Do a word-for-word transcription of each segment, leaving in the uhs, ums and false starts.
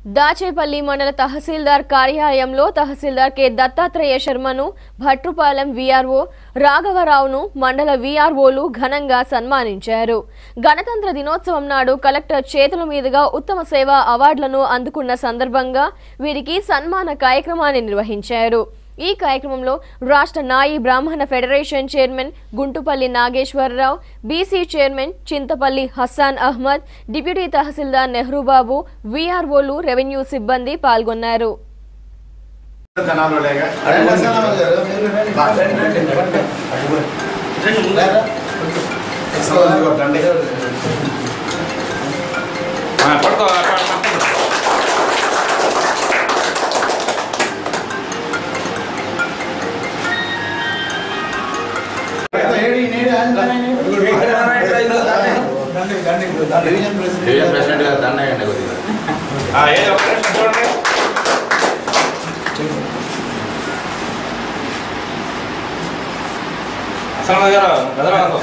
దాచేపల్లి మండల తహసీల్దార్ కార్యాలయంలో తహసీల్దార్ కె దత్తాత్రేయ శర్మను భట్రుపాలెం వీఆర్ఓ రాఘవరావును మండల వీఆర్ఓలు ఘనంగా సన్మానించారు. గణతంత్ర దినోత్సవం నాడు కలెక్టర్ చేతుల మీదుగా ఉత్తమ సేవా అవార్డులను అందుకున్న సందర్భంగా వీరికి సన్మాన కార్యక్రమాన్ని నిర్వహించారు. ఈ కార్యక్రమంలో రాష్ట్ర నాయి బ్రాహ్మణ federation chairman Guntupalli Nageswara Rao, BC chairman Chintapalli Hassan Ahmed, deputy తహసీల్దార్ నెహ్రూబాబు, వీఆర్ఓలు, రెవెన్యూ సిబ్బంది పాల్గొన్నారు. ప్రెసిడెంట్ గారు దండయండి కొద్దిగా అసలు గారు గదరాలు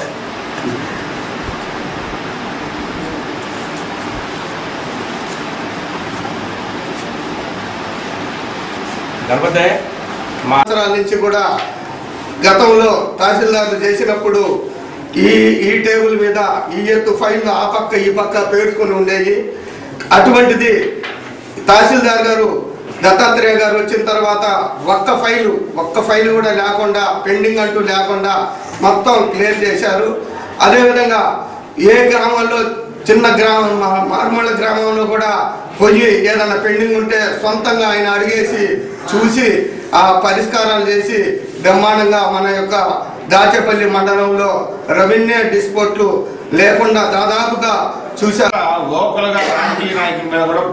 గణపతి సంవత్సరాల నుంచి కూడా గతంలో తహసీల్దార్లు చేసినప్పుడు ఈ ఈ టేబుల్ మీద ఈ ఎత్తు ఫైన్లు ఆ పక్క ఈ పక్క పేర్చుకొని ఉండేవి. అటువంటిది తహసీల్దార్ గారు దత్తాత్రేయ గారు వచ్చిన తర్వాత ఒక్క ఫైలు ఒక్క ఫైలు కూడా లేకుండా, పెండింగ్ అంటూ లేకుండా మొత్తం క్లియర్ చేశారు. అదేవిధంగా ఏ గ్రామంలో చిన్న గ్రామం మార్మూల గ్రామంలో కూడా పోయి ఏదైనా పెండింగ్ ఉంటే సొంతంగా ఆయన అడిగేసి చూసి ఆ పరిష్కారాలు చేసి బ్రహ్మాండంగా మన యొక్క దాచేపల్లి మండలంలో రెవెన్యూ డిస్ప్యూట్లు లేకుండా దాదాపుగా చూశారు. లోకల్గా రాజకీయ నాయకుల మీద కూడా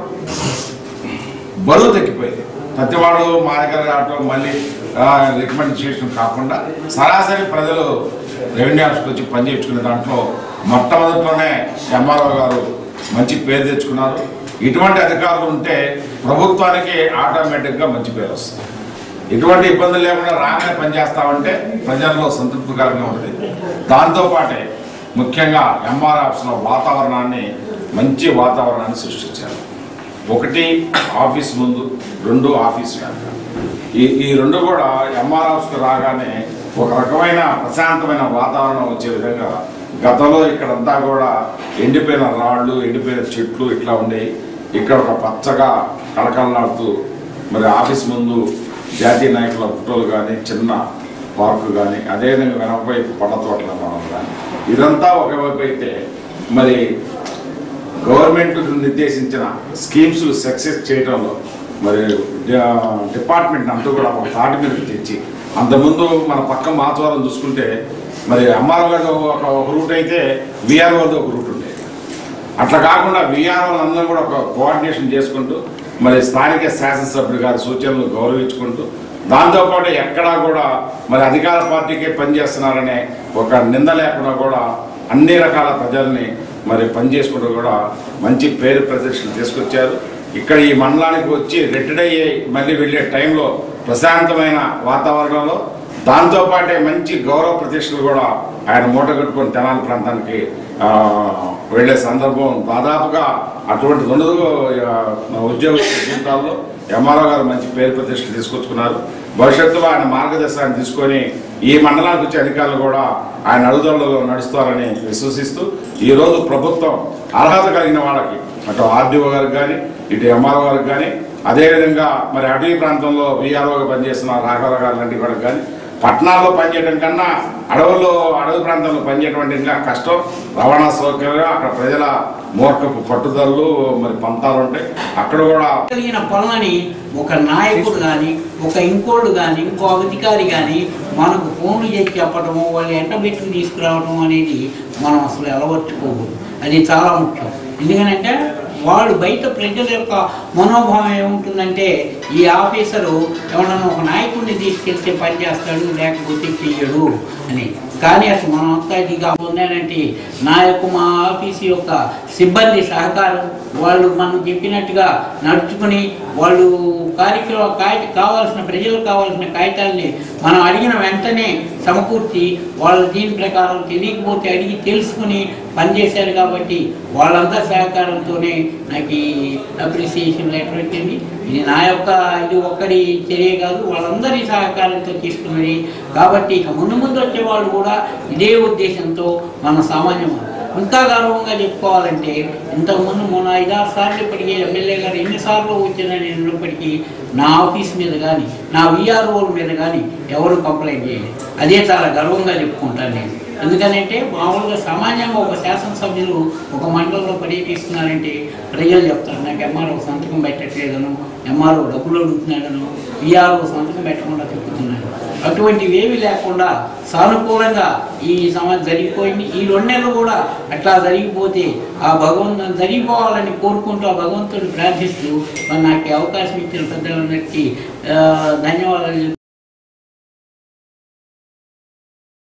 బరువు తగ్గిపోయింది. ప్రతివాడు మా దగ్గర రావటం మళ్ళీ రికమెండ్ చేయడం కాకుండా సరాసరి ప్రజలు రెవెన్యూ ఆఫీస్కి వచ్చి పనిచేయించుకునే దాంట్లో మొట్టమొదటిలోనే ఎంఆర్ఓ గారు మంచి పేరు తెచ్చుకున్నారు. ఇటువంటి అధికారులు ఉంటే ప్రభుత్వానికి ఆటోమేటిక్గా మంచి పేరు వస్తుంది. ఎటువంటి ఇబ్బందులు లేకుండా రాగానే పనిచేస్తామంటే ప్రజల్లో సంతృప్తికరంగా ఉంటుంది. దాంతోపాటే ముఖ్యంగా ఎంఆర్ ఆఫీస్లో వాతావరణాన్ని మంచి వాతావరణాన్ని సృష్టించారు. ఒకటి ఆఫీస్ ముందు, రెండు ఆఫీస్ వెనక. ఈ ఈ రెండు కూడా ఎంఆర్ ఆఫీస్కి రాగానే ఒక రకమైన ప్రశాంతమైన వాతావరణం వచ్చే విధంగా గతంలో ఇక్కడంతా కూడా ఎండిపోయిన రాళ్ళు, ఎండిపోయిన చెట్లు ఇట్లా ఉండేవి. ఇక్కడ ఒక పచ్చగా కళకళలాడుతూ మరి ఆఫీస్ ముందు జాతీయ నాయకుల ఫోటోలు కానీ, చిన్న పార్కు కానీ, అదేవిధంగా వెనకవైపు పండ్ల తోటల మనం కానీ, ఇదంతా ఒకవైపు అయితే మరి గవర్నమెంట్ నిర్దేశించిన స్కీమ్స్ సక్సెస్ చేయడంలో మరి డిపార్ట్మెంట్ అంతా కూడా ఒక తాటి మీద తెచ్చి, అంతకుముందు మన పక్క మాచవరం చూసుకుంటే మరి ఎంఆర్ఓ గారు ఒక రూట్ అయితే వీఆర్ఓది ఒక రూట్ ఉండేది. అట్లా కాకుండా వీఆర్ఓలు అందరూ కూడా ఒక కోఆర్డినేషన్ చేసుకుంటూ మరి స్థానిక శాసనసభ్యులు గారి సూచనలు గౌరవించుకుంటూ, దాంతోపాటు ఎక్కడా కూడా మరి అధికార పార్టీకే పనిచేస్తున్నారనే ఒక నింద లేకుండా కూడా అన్ని రకాల ప్రజల్ని మరి పనిచేసుకుంటూ కూడా మంచి పేరు ప్రదర్శన తీసుకొచ్చారు. ఇక్కడ ఈ మండలానికి వచ్చి రిటైర్ అయ్యి మళ్ళీ వెళ్ళే టైంలో ప్రశాంతమైన వాతావరణంలో, దాంతోపాటే మంచి గౌరవ ప్రతిష్టలు కూడా ఆయన మూట కట్టుకొని తెనాలి ప్రాంతానికి వెళ్ళే సందర్భం దాదాపుగా అటువంటిది ఉండదు. ఉద్యోగ జీవితాల్లో ఎంఆర్ఓ గారు మంచి పేరు ప్రతిష్టలు తీసుకొచ్చుకున్నారు. భవిష్యత్తులో ఆయన మార్గదర్శనాన్ని తీసుకొని ఈ మండలానికి వచ్చే అధికారులు కూడా ఆయన అడుగుదలలో నడుస్తారని విశ్వసిస్తూ, ఈరోజు ప్రభుత్వం అర్హత కలిగిన వాళ్ళకి అటు ఆర్డీఓ గారికి కానీ, ఇటు ఎంఆర్ఓ గారికి కానీ, అదేవిధంగా మరి అటవీ ప్రాంతంలో వీఆర్ఓగా పనిచేస్తున్న రాఘవరావు గారు లాంటి వాళ్ళకి కానీ, పట్టణాల్లో పనిచేయడం కన్నా అడవుల్లో అడవి ప్రాంతంలో పనిచేయడం ఇంకా కష్టం. రవాణా సౌకర్యం, అక్కడ ప్రజల మూర్ఖపు పట్టుదలలు మరి పంతాలు ఉంటాయి. అక్కడ కూడా కలిగిన పనులని ఒక నాయకుడు కానీ, ఒక ఇంకోళ్ళు కానీ, ఇంకో అధికారి కానీ మనకు ఫోన్లు చేసి చెప్పడము, వాళ్ళు ఎంట పెట్టుకు తీసుకురావడం అనేది మనం అసలు అలవర్చుకోకూడదు. అది చాలా ముఖ్యం. ఎందుకంటే వాళ్ళు బయట ప్రజల యొక్క మనోభావం ఏముంటుందంటే, ఈ ఆఫీసరు ఎవరన్నా ఒక నాయకుడిని తీసుకెళ్తే పని చేస్తాడు, లేకపోతే చెయ్యడు అని. కానీ అసలు మనం అంతా ఇది కాకుండానంటే నా యొక్క మా ఆఫీసు యొక్క సిబ్బంది సహకారం, వాళ్ళు మనం చెప్పినట్టుగా నడుచుకుని వాళ్ళు కార్యక్రమ కాగిత కావాల్సిన ప్రజలకు కావాల్సిన కాగితాలని మనం అడిగిన వెంటనే సమకూర్చి వాళ్ళు దీని ప్రకారం తెలియకపోతే అడిగి తెలుసుకుని పనిచేశారు కాబట్టి వాళ్ళంతా సహకారంతోనే నాకు ఈ అప్రిసియేషన్ లెటర్ వచ్చింది. ఇది నా యొక్క ఇది ఒక్కడి చర్య కాదు, వాళ్ళందరి సహకారంతో తీసుకున్నది. కాబట్టి ఇక ముందు ముందు వచ్చే వాళ్ళు కూడా ఇదే ఉద్దేశంతో మన సామాన్యం ఇంకా గర్వంగా చెప్పుకోవాలంటే, ఇంతకుముందు మొన్న ఐదారు సార్లు ఇప్పటికీ ఎమ్మెల్యే గారు ఎన్నిసార్లు వచ్చిందని ఉన్నప్పటికీ నా ఆఫీస్ మీద కానీ నా విఆర్ఓల మీద కానీ ఎవరు కంప్లైంట్ చేయలేదు. అదే చాలా గర్వంగా చెప్పుకుంటాను నేను. ఎందుకనంటే మామూలుగా సామాన్యంగా ఒక శాసనసభ్యులు ఒక మండలంలో పర్యటిస్తున్నారంటే ప్రజలు చెప్తారు నాకు ఎంఆర్ఓ సంతకం పెట్టట్లేదను, ఎంఆర్ఓ డబ్బులు అడుగుతున్నాడను, విఆర్ఓ సంతకం పెట్టకుండా తిప్పుతున్నాడు. అటువంటివి ఏమీ లేకుండా సానుకూలంగా ఈ సమాజం జరిగిపోయింది. ఈ రెండు నెలలు కూడా అట్లా జరిగిపోతే ఆ భగవంతుని జరిగిపోవాలని కోరుకుంటూ ఆ భగవంతుని ప్రార్థిస్తూ మరి నాకు అవకాశం ఇచ్చిన పెద్దలందరికీ ధన్యవాదాలు.